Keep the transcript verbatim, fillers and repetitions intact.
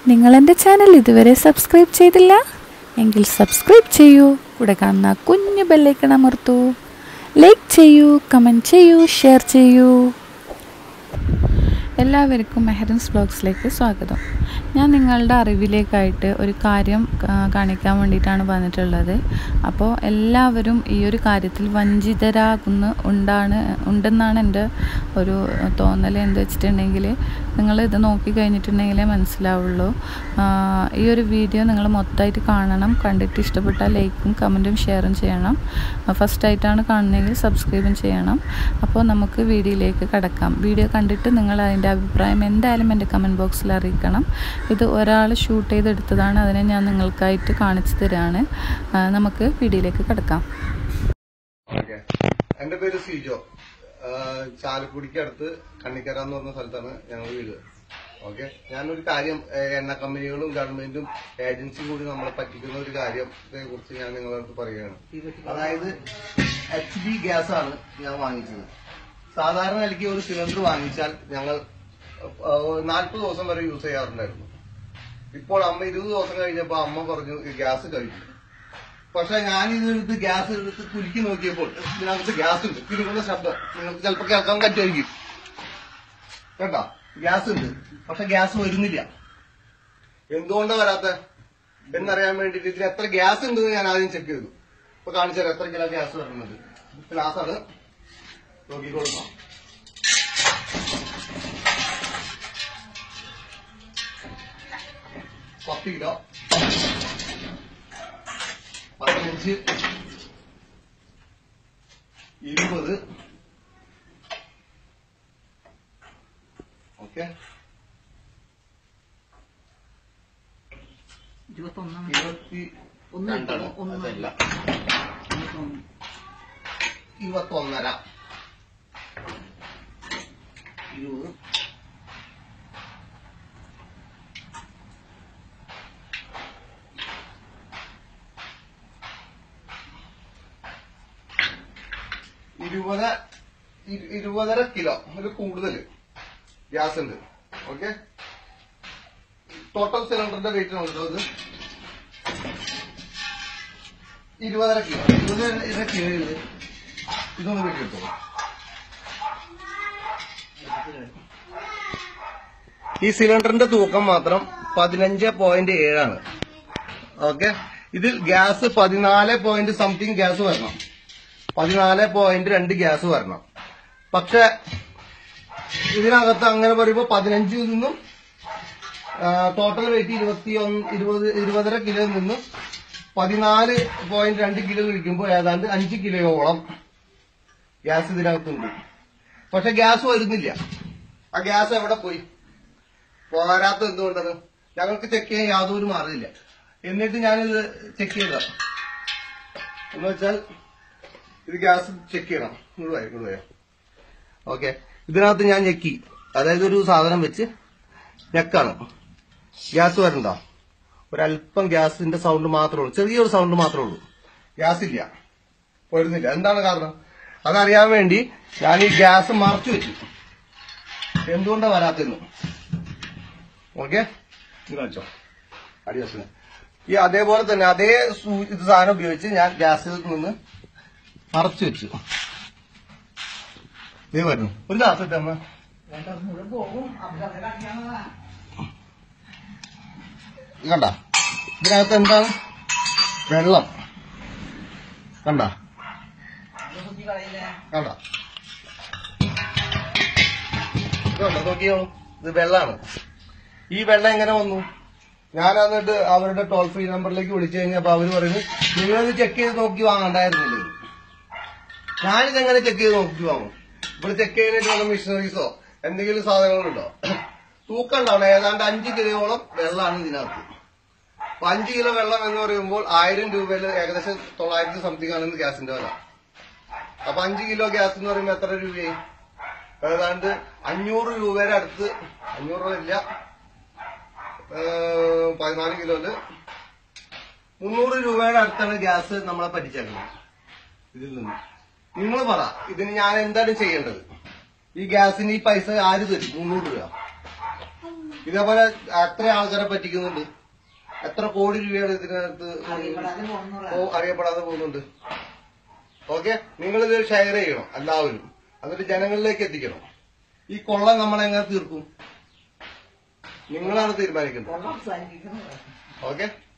നിങ്ങൾ എൻ്റെ ചാനൽ ഇതുവരെ സബ്സ്ക്രൈബ് ചെയ്തില്ല എങ്കിൽ സബ്സ്ക്രൈബ് ചെയ്യൂ. കൂടെ കാണുന്ന കുഞ്ഞു ബെല്ലൈക്കൺ അമർത്തൂ. ലൈക്ക് ചെയ്യൂ, കമൻറ്റ് ചെയ്യൂ, ഷെയർ ചെയ്യൂ. എല്ലാവർക്കും മെഹറിൻസ് വ്ലോഗ്സിലേക്ക് സ്വാഗതം. ഞാൻ നിങ്ങളുടെ അറിവിലേക്കായിട്ട് ഒരു കാര്യം കാണിക്കാൻ വേണ്ടിയിട്ടാണ് വന്നിട്ടുള്ളത്. അപ്പോൾ എല്ലാവരും ഈ ഒരു കാര്യത്തിൽ വഞ്ചിതരാകുന്ന ഉണ്ടാണ് ഉണ്ടെന്നാണ് എൻ്റെ ഒരു തോന്നൽ. എന്ത് വെച്ചിട്ടുണ്ടെങ്കിൽ നിങ്ങൾ ഇത് നോക്കി കഴിഞ്ഞിട്ടുണ്ടെങ്കിലേ മനസ്സിലാവുള്ളൂ. ഈ ഒരു വീഡിയോ നിങ്ങൾ മൊത്തമായിട്ട് കാണണം. കണ്ടിട്ട് ഇഷ്ടപ്പെട്ടാൽ ലൈക്കും കമൻറ്റും ഷെയറും ചെയ്യണം. ഫസ്റ്റായിട്ടാണ് കാണുന്നതെങ്കിൽ സബ്സ്ക്രൈബും ചെയ്യണം. അപ്പോൾ നമുക്ക് വീഡിയോയിലേക്ക് കടക്കാം. വീഡിയോ കണ്ടിട്ട് നിങ്ങൾ അതിൻ്റെ അഭിപ്രായം എന്തായാലും എൻ്റെ കമൻറ്റ് ബോക്സിൽ അറിയിക്കണം. ഇത് ഒരാൾ ഷൂട്ട് ചെയ്തെടുത്തതാണ്. അതിനെ ഞാൻ നിങ്ങൾക്കായിട്ട് കാണിച്ചു തരാണ്. നമുക്ക് വീഡിയോയിലേക്ക് കിടക്കാം. എന്റെ പേര് സിജോ. ചാലക്കുടിക്ക് അടുത്ത് കണ്ണിക്കര എന്ന് പറഞ്ഞ സ്ഥലത്താണ് ഞങ്ങൾ വീട്. ഓക്കെ, ഞാനൊരു കാര്യം, എണ്ണ കമ്പനികളും ഗവൺമെന്റും ഏജൻസിയും കൂടി നമ്മളെ പറ്റിക്കുന്ന ഒരു കാര്യത്തെ കുറിച്ച് ഞാൻ നിങ്ങളടുത്ത് പറയുകയാണ്. അതായത് എച്ച് പി ഗ്യാസ് ആണ് ഞാൻ വാങ്ങിച്ചത്. സാധാരണ എനിക്ക് ഒരു സിലിണ്ടർ വാങ്ങിച്ചാൽ ഞങ്ങൾ നാൽപ്പത് ദിവസം വരെ യൂസ് ചെയ്യാറുണ്ടായിരുന്നു. ഇപ്പോൾ അമ്മ ഇരുപത് ദിവസം കഴിഞ്ഞപ്പോൾ അമ്മ പറഞ്ഞു ഗ്യാസ് കഴിഞ്ഞു. പക്ഷെ ഞാൻ ഇതെടുത്ത് ഗ്യാസ് എടുത്ത് കുലുക്കി നോക്കിയപ്പോൾ ഇതിനകത്ത് ഗ്യാസ് ഉണ്ട്. തിരുവുന്ന ശബ്ദം നിങ്ങൾക്ക് ചിലപ്പോൾ കേൾക്കാൻ പറ്റുമായിരിക്കും. കേട്ടോ, ഗ്യാസ് ഉണ്ട്, പക്ഷെ ഗ്യാസ് വരുന്നില്ല. എന്തുകൊണ്ടാണ് വരാത്ത എന്നറിയാൻ വേണ്ടിയിട്ട് ഇതിൽ എത്ര ഗ്യാസ് ഉണ്ടെന്ന് ഞാൻ ആദ്യം ചെക്ക് ചെയ്തു. ഇപ്പൊ കാണിച്ചാൽ എത്ര കിലോ ഗ്യാസ് വരുന്നത്. ഗ്ലാസ്സാണ്, നോക്കിക്കൊടുക്കാം. പത്ത് കിലോ, പതിനഞ്ച്, ഇരുപത്, ഓക്കെ, ഇരുപത്തി രണ്ടാണ്, അതല്ല ഇരുപത്തൊന്നര, ഇരുപത്, ഇരുപത് ഇരുപതര കിലോ അതിൽ കൂടുതൽ ഗ്യാസ് ഉണ്ട്. ഓക്കെ, ടോട്ടൽ സിലിണ്ടറിന്റെ വെയിറ്റ് നോക്കിട്ടോ. ഇത് ഇരുപതര കിലോ ഇരുപതര കിലോയിൽ ഇതൊന്ന് വെയിറ്റ് എടുത്തോ. ഈ സിലിണ്ടറിന്റെ തൂക്കം മാത്രം പതിനഞ്ച് പോയിന്റ് ഏഴാണ്. ഓക്കെ, ഇതിൽ ഗ്യാസ് പതിനാല് പോയിന്റ് സംതിങ് ഗ്യാസ് വരണം. പതിനാല് പോയിന്റ് രണ്ട് ഗ്യാസ് വരണം. പക്ഷെ ഇതിനകത്ത് അങ്ങനെ പറയുമ്പോൾ പതിനഞ്ചിൽ നിന്നും ടോട്ടൽ വെയിറ്റ് ഇരുപത്തി ഒന്ന് ഇരുപത് ഇരുപതര കിലോയിൽ നിന്നും പതിനാല് പോയിന്റ് രണ്ട് കിലോ കഴിക്കുമ്പോൾ ഏതാണ്ട് അഞ്ച് കിലോയോളം ഗ്യാസ് ഇതിനകത്തുണ്ട്. പക്ഷെ ഗ്യാസ് വരുന്നില്ല. ആ ഗ്യാസ് എവിടെ പോയി? പോരാത്ത എന്തുകൊണ്ടത് ഞങ്ങൾക്ക് ചെക്ക് ചെയ്യാൻ യാതൊരു മാർഗമില്ല. എന്നിട്ട് ഞാനിത് ചെക്ക് ചെയ്ത എന്ന് വെച്ചാൽ ഇത് ഗ്യാസ് ചെക്ക് ചെയ്യണം. മുഴുവായി മുഴുവയോ ഓക്കെ. ഇതിനകത്ത് ഞാൻ ഞെക്കി, അതായത് ഒരു സാധനം വെച്ച് ഞെക്കാണ്. ഗ്യാസ് വരണ്ട. ഒരല്പം ഗ്യാസിന്റെ സൗണ്ട് മാത്രമേ ഉള്ളൂ, ചെറിയൊരു സൗണ്ട് മാത്രമേ ഉള്ളൂ. ഗ്യാസ് ഇല്ല, വരുന്നില്ല. എന്താണ് കാരണം? അതറിയാൻ വേണ്ടി ഞാൻ ഈ ഗ്യാസ് മറച്ചു വെച്ചു. എന്തുകൊണ്ടാണ് വരാത്തെന്ന്. ഓക്കെ, കാണിച്ചോ അടിവശം. ഈ അതേപോലെ തന്നെ അതേ ഇത് സാധനം ഉപയോഗിച്ച് ഞാൻ ഗ്യാസിൽ നിന്ന് മറച്ചു വെച്ചു. ഇതേ വരുന്നു. ഒരു ഗ്ലാസ് ഇട്ടമ്മ. കണ്ട, ഇതിനകത്ത് എന്താണ്? വെള്ളം. കണ്ട കണ്ട ഇതുണ്ടോ? നോക്കിയോ, ഇത് വെള്ളമാണ്. ഈ വെള്ളം എങ്ങനെ വന്നു? ഞാൻ എന്നിട്ട് അവരുടെ ടോൾ ഫ്രീ നമ്പറിലേക്ക് വിളിച്ചു കഴിഞ്ഞപ്പോ അവര് പറയുന്നത് നിങ്ങളത് ചെക്ക് ചെയ്ത് നോക്കി വാങ്ങണ്ടായിരുന്നില്ലേ. ഞാനിതെങ്ങനെ ചെക്ക് ചെയ്ത് നോക്കി വാങ്ങും? ഇവിടെ ചെക്ക് ചെയ്യാനായിട്ട് മിഷനറീസോ എന്തെങ്കിലും സാധനങ്ങളുണ്ടോ? തൂക്കം ഉണ്ടാവണം. ഏതാണ്ട് അഞ്ച് കിലോയോളം വെള്ളമാണ് ഇതിനകത്ത്. അപ്പൊ അഞ്ച് കിലോ വെള്ളം എന്ന് പറയുമ്പോൾ ആയിരം രൂപയിൽ ഏകദേശം തൊള്ളായിരത്തി സംതിങ് ആണ് ഗ്യാസിന്റെ വില. അപ്പൊ അഞ്ച് കിലോ ഗ്യാസ് എന്ന് പറയുമ്പോൾ എത്ര രൂപയായി? ഏതാണ്ട് അഞ്ഞൂറ് രൂപയുടെ അടുത്ത്. അഞ്ഞൂറ് രൂപ ഇല്ല, പതിനാല് കിലോയില് മുന്നൂറ് രൂപയുടെ അടുത്താണ് ഗ്യാസ് നമ്മളെ പറ്റിച്ചേക്കുന്നത്. ഇതിൽ നിന്ന് നിങ്ങൾ പറ, ഇതിന് ഞാൻ എന്താണ് ചെയ്യേണ്ടത്? ഈ ഗ്യാസിന് ഈ പൈസ ആര് തരും? മുന്നൂറ് രൂപ ഇതേപോലെ എത്ര ആൾക്കാരെ പറ്റിക്കുന്നുണ്ട്, എത്ര കോടി രൂപയാണ് ഇതിനകത്ത് അറിയപ്പെടാതെ പോകുന്നുണ്ട്. ഓക്കെ, നിങ്ങളിത് ഷെയർ ചെയ്യണം എല്ലാവരും, എന്നിട്ട് ജനങ്ങളിലേക്ക് എത്തിക്കണം. ഈ കൊള്ള നമ്മളെങ്ങനെ തീർക്കും? നിങ്ങളാണ് തീരുമാനിക്കുന്നത്. ഓക്കെ.